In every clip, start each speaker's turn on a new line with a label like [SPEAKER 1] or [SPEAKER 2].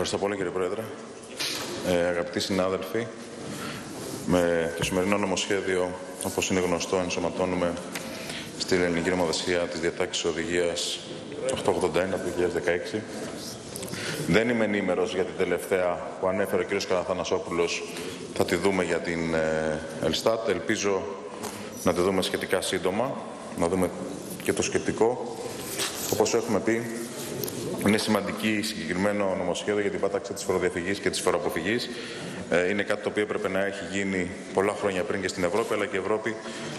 [SPEAKER 1] Ευχαριστώ πολύ, κύριε Πρόεδρε. Αγαπητοί συνάδελφοι, με το σημερινό νομοσχέδιο, όπως είναι γνωστό, ενσωματώνουμε στην ελληνική νομοθεσία της διατάξης οδηγίας 881 του 2016. Δεν είμαι ενήμερος για την τελευταία που ανέφερε ο κ. Καραθανασόπουλος. Θα τη δούμε για την Ελστάτ. Ελπίζω να τη δούμε σχετικά σύντομα, να δούμε και το σκεπτικό. Όπως έχουμε πει, είναι σημαντική συγκεκριμένο νομοσχέδιο για την πάταξη της φοροδιαφυγής και της φοροαποφυγής. Είναι κάτι το οποίο έπρεπε να έχει γίνει πολλά χρόνια πριν και στην Ευρώπη, αλλά και η Ευρώπη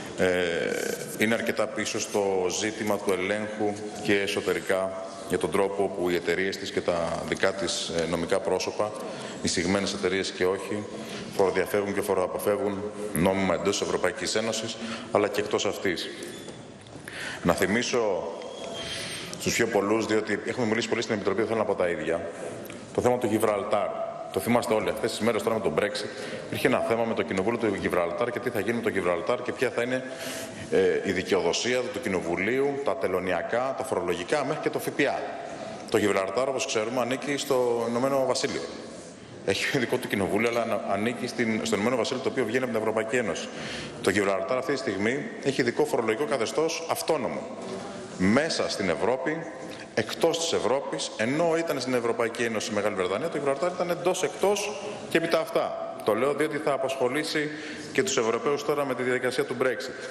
[SPEAKER 1] είναι αρκετά πίσω στο ζήτημα του ελέγχου και εσωτερικά για τον τρόπο που οι εταιρείες της και τα δικά της νομικά πρόσωπα, εισηγμένες εταιρείες και όχι, φοροδιαφεύγουν και φοροαποφεύγουν νόμιμα εντός της Ευρωπαϊκής Ένωσης, αλλά και εκτός αυτής. Να θυμίσω στους πιο πολλούς, διότι έχουμε μιλήσει πολύ στην Επιτροπή, δεν θέλω να πω τα ίδια, το θέμα του Γιβραλτάρ. Το θυμάστε όλοι αυτές τις μέρες τώρα με τον Brexit. Υπήρχε ένα θέμα με το Κοινοβούλιο του Γιβραλτάρ και τι θα γίνει με το Γιβραλτάρ και ποια θα είναι η δικαιοδοσία του Κοινοβουλίου, τα τελωνειακά, τα φορολογικά, μέχρι και το ΦΠΑ. Το Γιβραλτάρ, όπως ξέρουμε, ανήκει στο Ηνωμένο Βασίλειο. Έχει δικό του κοινοβούλιο, αλλά ανήκει στο Ηνωμένο Βασίλειο, το οποίο βγαίνει από την Ευρωπαϊκή Ένωση. Το Γιβραλτάρ αυτή τη στιγμή έχει ειδικό φορολογικό καθεστώς αυτόνομο. Μέσα στην Ευρώπη, εκτός της Ευρώπης, ενώ ήταν στην Ευρωπαϊκή Ένωση η Μεγάλη Βρετανία, το Γιβραλτάρ ήταν εντός, εκτός και επί τα αυτά. Το λέω διότι θα απασχολήσει και τους Ευρωπαίους τώρα με τη διαδικασία του Brexit.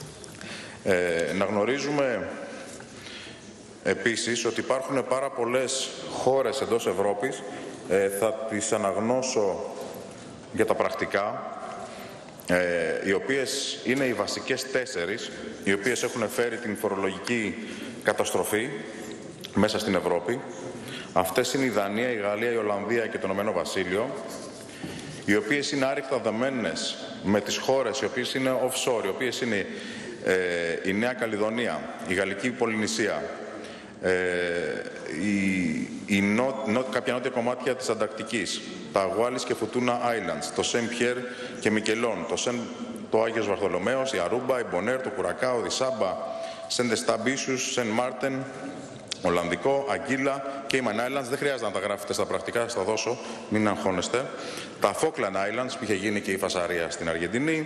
[SPEAKER 1] Να γνωρίζουμε επίσης ότι υπάρχουν πάρα πολλές χώρες εντός Ευρώπης, θα τις αναγνώσω για τα πρακτικά, οι οποίες είναι οι βασικές 4, οι οποίες έχουν φέρει την φορολογική καταστροφή μέσα στην Ευρώπη. Αυτές είναι η Δανία, η Γαλλία, η Ολλανδία και το Ηνωμένο Βασίλειο, οι οποίες είναι άρρηκτα δεμένες με τις χώρες οι οποίες είναι offshore, οι οποίες είναι η Νέα Καλλιδονία, η Γαλλική Πολυνησία, κάποια νότια κομμάτια της Ανταρκτικής, τα Wallis και Futuna Islands, το Σεν Πιέρ και Μικελόν, το Άγιος Βαρθολομαίος, η Αρούμπα, η Μπονέρ, το Κουρακάο, η Σάμπα, Σεν Δεσταμπίσιους, Σεν Μάρτεν, Ολλανδικό, Αγκίλα και οι Man Islands. Δεν χρειάζεται να τα γράφετε στα πρακτικά, θα τα δώσω, μην αγχώνεστε. Τα Falkland Islands που είχε γίνει και η φασαρία στην Αργεντινή,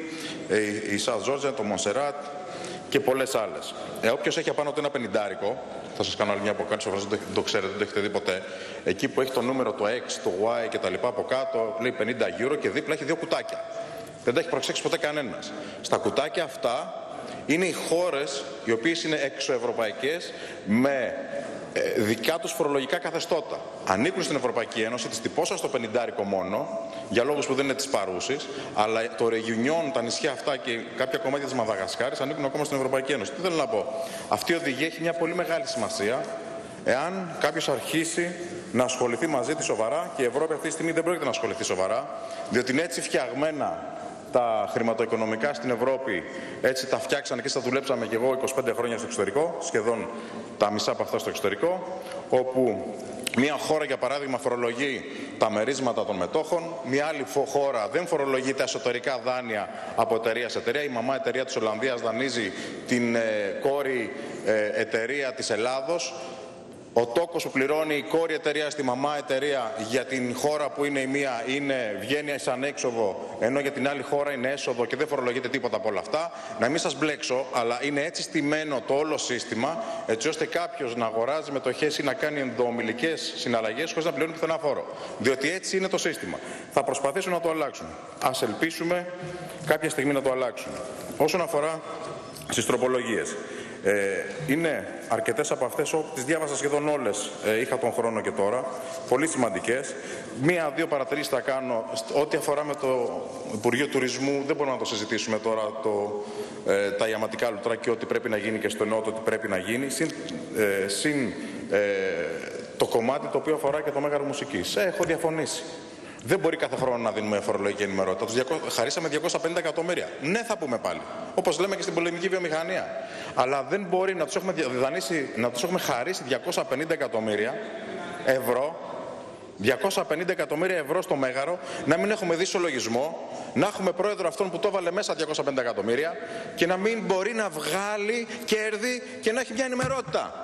[SPEAKER 1] η South Georgia, το Μονσεράτ και πολλές άλλες. Όποιος έχει απάνω του ένα 50, θα σας κάνω άλλη μια αποκάλυψη, δεν το ξέρετε, δεν το έχετε δει ποτέ. Εκεί που έχει το νούμερο, το X, το Y και τα λοιπά από κάτω, λέει 50 euro και δίπλα έχει 2 κουτάκια. Δεν τα έχει προσέξει ποτέ κανένας. Στα κουτάκια αυτά είναι οι χώρες οι οποίες είναι εξωευρωπαϊκές με δικά τους φορολογικά καθεστώτα. Ανήκουν στην Ευρωπαϊκή Ένωση, τις τυπώσα στο 50 μόνο, για λόγους που δεν είναι της παρούσης, αλλά το Ρεγιουνιόν, τα νησιά αυτά και κάποια κομμάτια της Μαδαγασκάρης ανήκουν ακόμα στην Ευρωπαϊκή Ένωση. Τι θέλω να πω. Αυτή η οδηγία έχει μια πολύ μεγάλη σημασία εάν κάποιος αρχίσει να ασχοληθεί μαζί της σοβαρά, και η Ευρώπη αυτή τη στιγμή δεν πρόκειται να ασχοληθεί σοβαρά, διότι είναι έτσι φτιαγμένα τα χρηματοοικονομικά στην Ευρώπη, έτσι τα φτιάξανε και θα δουλέψαμε και εγώ 25 χρόνια στο εξωτερικό, σχεδόν τα μισά από αυτά στο εξωτερικό, όπου μια χώρα, για παράδειγμα, φορολογεί τα μερίσματα των μετόχων, μια άλλη χώρα δεν φορολογεί τα εσωτερικά δάνεια από εταιρεία σε εταιρεία. Η μαμά εταιρεία της Ολλανδίας δανείζει την κόρη εταιρεία της Ελλάδος. Ο τόκος που πληρώνει η κόρη εταιρεία στη μαμά εταιρεία για την χώρα που είναι η μία βγαίνει σαν έξοδο, ενώ για την άλλη χώρα είναι έσοδο και δεν φορολογείται τίποτα από όλα αυτά. Να μην σας μπλέξω, αλλά είναι έτσι στημένο το όλο σύστημα, έτσι ώστε κάποιος να αγοράζει μετοχές ή να κάνει ενδοομιλικές συναλλαγές χωρίς να πληρώνει πουθενά φόρο. Διότι έτσι είναι το σύστημα. Θα προσπαθήσουν να το αλλάξουν. Ας ελπίσουμε κάποια στιγμή να το αλλάξουν. Όσον αφορά στις τροπολογίες. Είναι αρκετές από αυτές, τις διάβασα σχεδόν όλες, είχα τον χρόνο και τώρα, πολύ σημαντικές. Μία-δύο παρατηρήσεις θα κάνω. Ό,τι αφορά με το Υπουργείο Τουρισμού, δεν μπορούμε να το συζητήσουμε τώρα, τα ιαματικά λουτρά και ό,τι πρέπει να γίνει και στο νότο, ό,τι πρέπει να γίνει, συν το κομμάτι το οποίο αφορά και το Μέγαρο Μουσικής. Έχω διαφωνήσει. Δεν μπορεί κάθε χρόνο να δίνουμε φορολογική ενημερότητα. Χαρίσαμε 250 εκατομμύρια. Ναι, θα πούμε πάλι. Όπως λέμε και στην πολεμική βιομηχανία. Αλλά δεν μπορεί να τους έχουμε να τους έχουμε χαρίσει 250 εκατομμύρια ευρώ, 250 εκατομμύρια ευρώ στο Μέγαρο, να μην έχουμε δει ισολογισμό, να έχουμε πρόεδρο αυτόν που το έβαλε μέσα 250 εκατομμύρια και να μην μπορεί να βγάλει κέρδη και να έχει μια ενημερότητα.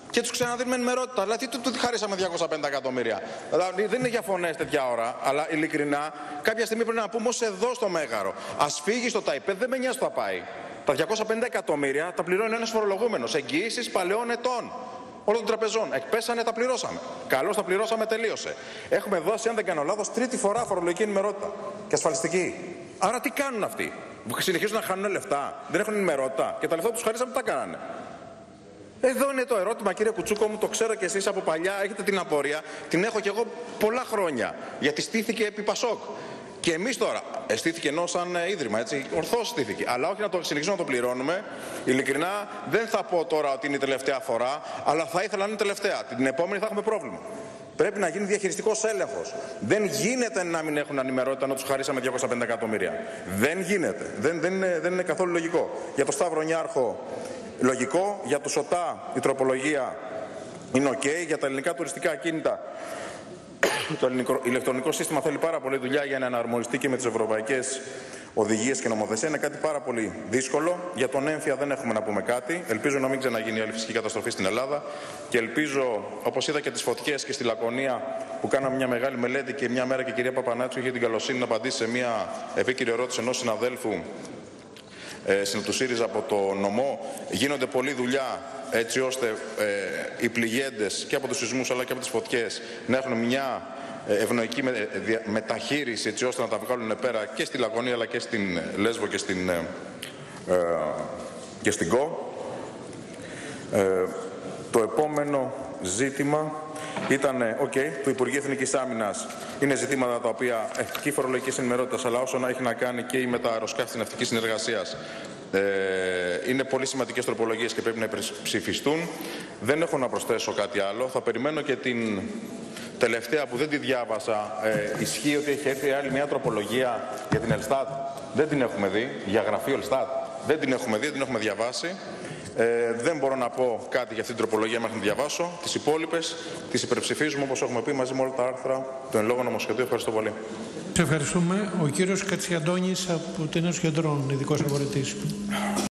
[SPEAKER 1] Και τους ξαναδίνουμε ενημερότητα. Δηλαδή, τι χαρίσαμε 250 εκατομμύρια. Δηλαδή, δεν είναι για φωνές τέτοια ώρα, αλλά ειλικρινά, κάποια στιγμή πρέπει να πούμε ως εδώ στο Μέγαρο. Ας φύγει στο ΤΑΙΠΕΔ, δεν με νοιάζει που θα πάει. Τα 250 εκατομμύρια τα πληρώνει ένας φορολογούμενος. Εγγυήσεις παλαιών ετών. Όλων των τραπεζών. Εκπέσανε, τα πληρώσαμε. Καλώς τα πληρώσαμε, τελείωσε. Έχουμε δώσει, αν δεν κάνω λάθος, τρίτη φορά φορολογική ενημερότητα και ασφαλιστική. Άρα τι κάνουν αυτοί? Συνεχίζουν να χάνουν λεφτά, δεν έχουν ενημερότητα και τα λεφτά τους χαρίσαμε, τι τα κάνανε? Εδώ είναι το ερώτημα, κύριε Κουτσούκο μου, το ξέρω και εσείς από παλιά, έχετε την απορία, την έχω και εγώ πολλά χρόνια, γιατί στήθηκε επί Πασόκ. Και εμείς τώρα, στήθηκε ενώ σαν ίδρυμα, έτσι, ορθώς στήθηκε. Αλλά όχι να το συνεχίσουμε να το πληρώνουμε. Ειλικρινά, δεν θα πω τώρα ότι είναι η τελευταία φορά, αλλά θα ήθελα να είναι η τελευταία. Την επόμενη θα έχουμε πρόβλημα. Πρέπει να γίνει διαχειριστικός έλεγχος. Δεν γίνεται να μην έχουν ενημερότητα να τους χαρίσαμε 250 εκατομμύρια. Δεν γίνεται. Δεν είναι καθόλου λογικό. Για το Σταύρο Νιάρχο, λογικό. Για το ΣΟΤΑ, η τροπολογία είναι OK. Για τα ελληνικά τουριστικά ακίνητα, το ηλεκτρονικό σύστημα θέλει πάρα πολλή δουλειά για να εναρμονιστεί και με τις ευρωπαϊκές οδηγίες και νομοθεσία. Είναι κάτι πάρα πολύ δύσκολο. Για τον έμφυα δεν έχουμε να πούμε κάτι. Ελπίζω να μην ξαναγίνει άλλη φυσική καταστροφή στην Ελλάδα. Και ελπίζω, όπως είδα και τις φωτιές και στη Λακωνία που κάναμε μια μεγάλη μελέτη και μια μέρα και η κυρία Παπανάτσου είχε την καλοσύνη να απαντήσει σε μια επίκαιρη ερώτηση ενός συναδέλφου του ΣΥΡΙΖΑ από το νομό, γίνονται πολλή δουλειά έτσι ώστε οι πληγέντες και από τους σεισμούς αλλά και από τις φωτιές να έχουν μια ευνοϊκή μεταχείριση έτσι ώστε να τα βγάλουν πέρα και στη Λακωνία αλλά και στην Λέσβο και στην ΚΟ. Το επόμενο ζήτημα ήταν, του Υπουργείου Εθνικής Άμυνας. Είναι ζητήματα τα οποία και φορολογικής ενημερότητας, αλλά όσο να έχει να κάνει και με τα αεροσκάφη της ναυτικής συνεργασίας. Είναι πολύ σημαντικές τροπολογίες και πρέπει να ψηφιστούν. Δεν έχω να προσθέσω κάτι άλλο. Θα περιμένω και την τελευταία που δεν τη διάβασα. Ισχύει ότι έχει έρθει άλλη μια τροπολογία για την Ελστάτ. Δεν την έχουμε δει. Για γραφείο Ελστάτ. Δεν την έχουμε δει, δεν την έχουμε διαβάσει. Δεν μπορώ να πω κάτι για αυτή την τροπολογία μέχρι να την διαβάσω. Τις υπόλοιπες τις υπερψηφίζουμε όπως έχουμε πει μαζί με όλα τα άρθρα του εν λόγω νομοσχεδίου. Ευχαριστώ πολύ.
[SPEAKER 2] Σε ευχαριστούμε. Ο κύριος Κατσιαντώνης από την Ένωση Κεντρών, ειδικός αγορητής.